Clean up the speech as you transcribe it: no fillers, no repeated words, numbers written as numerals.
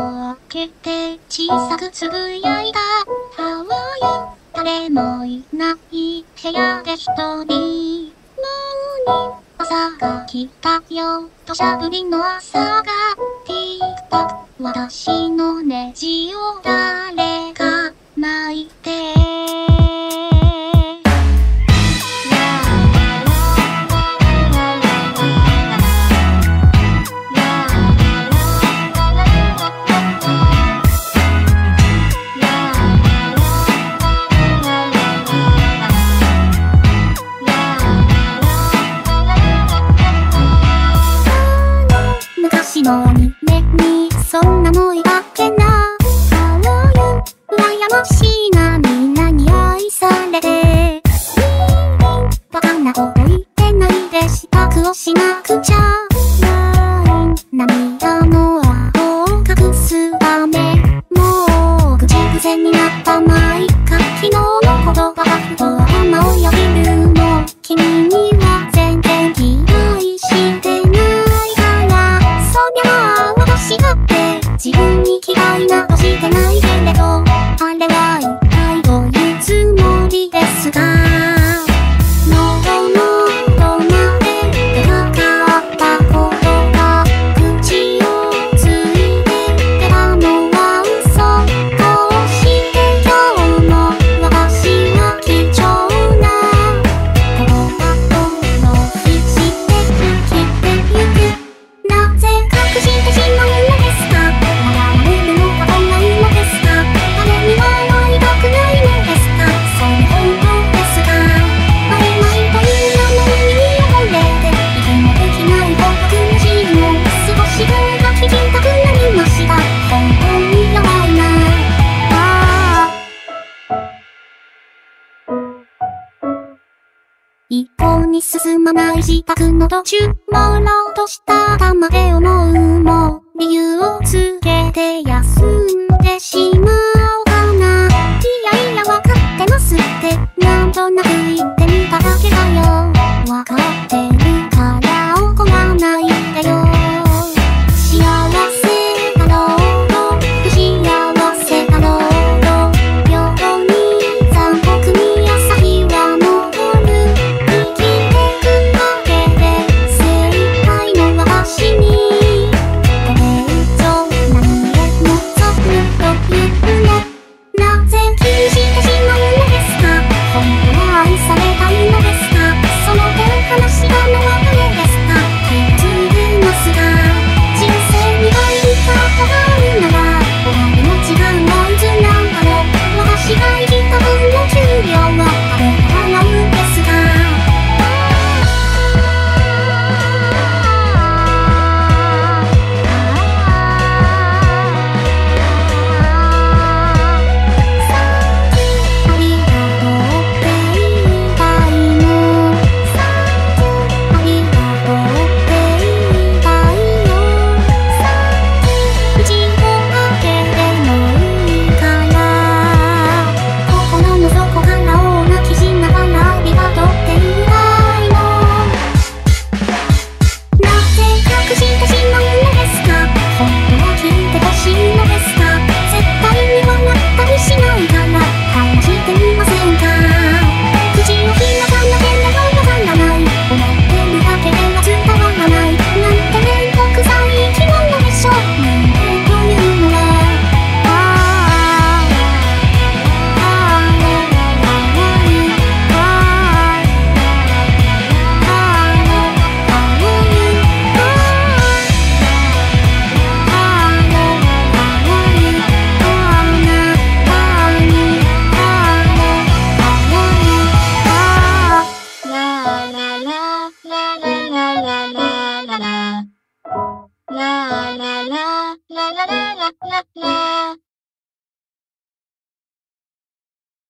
開けて小さくつぶやいた。How are you? 誰もいない部屋で一人。朝が来たよ、土砂降りの朝が。ティークタック、私のネジを誰か巻いて。昔のアニメにそんなのいたっけな。How are you? 羨ましいな、みんなに愛されて。バカなこと言ってないで支度をしなくちゃ。涙の青を隠すため。もう口癖になったまいか。昨日の言葉がふと頭をよぎるの。君には全然気愛してないからそりゃあ私だって自分に嫌いなどしてないけれど、あれは一体どういうつもりですか。喉のどまで出なかったことが口をついて出たのは嘘。こうして今日も私は貴重な言葉とのして生きてゆく。なぜ隠してしまうのですか。笑われるのが怖いのですか。誰にも会いたくないのですか。それ本当ですか。会えないという名前に汚れて息もできない孤独な日々を過ごし声が聞きたくなりました。本当に弱いなあ。一向に進まない自宅の途中、朦朧とした頭で思うも理由をつけ